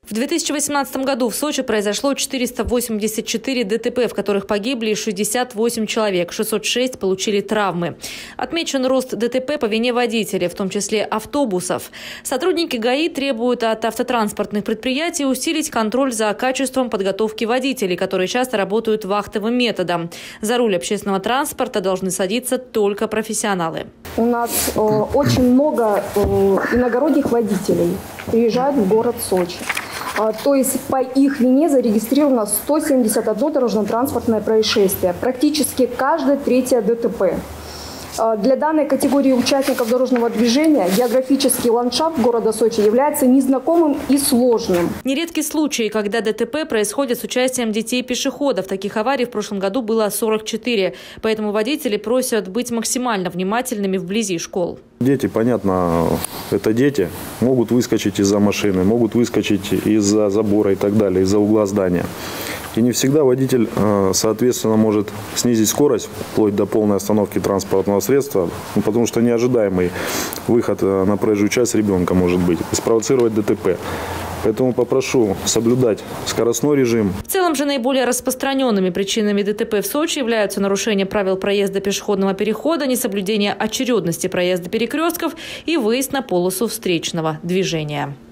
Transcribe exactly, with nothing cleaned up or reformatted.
В две тысячи восемнадцатом году в Сочи произошло четыреста восемьдесят четыре ДТП, в которых погибли шестьдесят восемь человек, шестьсот шесть получили травмы. Отмечен рост ДТП по вине водителей, в том числе автобусов. Сотрудники ГАИ требуют от автотранспортных предприятий усилить контроль за качеством подготовки водителей, которые часто работают вахтовым методом. За руль общественного транспорта должны садиться только профессионалы. У нас э, очень много э, иногородних водителей приезжают в город Сочи. То есть по их вине зарегистрировано сто семьдесят одно дорожно-транспортное происшествие, практически каждое третье ДТП. Для данной категории участников дорожного движения географический ландшафт города Сочи является незнакомым и сложным. Нередки случаи, когда ДТП происходит с участием детей-пешеходов. Таких аварий в прошлом году было сорок четыре. Поэтому водители просят быть максимально внимательными вблизи школ. Дети, понятно, это дети, могут выскочить из-за машины, могут выскочить из-за забора и так далее, из-за угла здания. И не всегда водитель, соответственно, может снизить скорость, вплоть до полной остановки транспортного средства, потому что неожидаемый выход на проезжую часть ребенка может быть, и спровоцировать ДТП. Поэтому попрошу соблюдать скоростной режим. В целом же наиболее распространенными причинами ДТП в Сочи являются нарушение правил проезда пешеходного перехода, несоблюдение очередности проезда перекрестков и выезд на полосу встречного движения.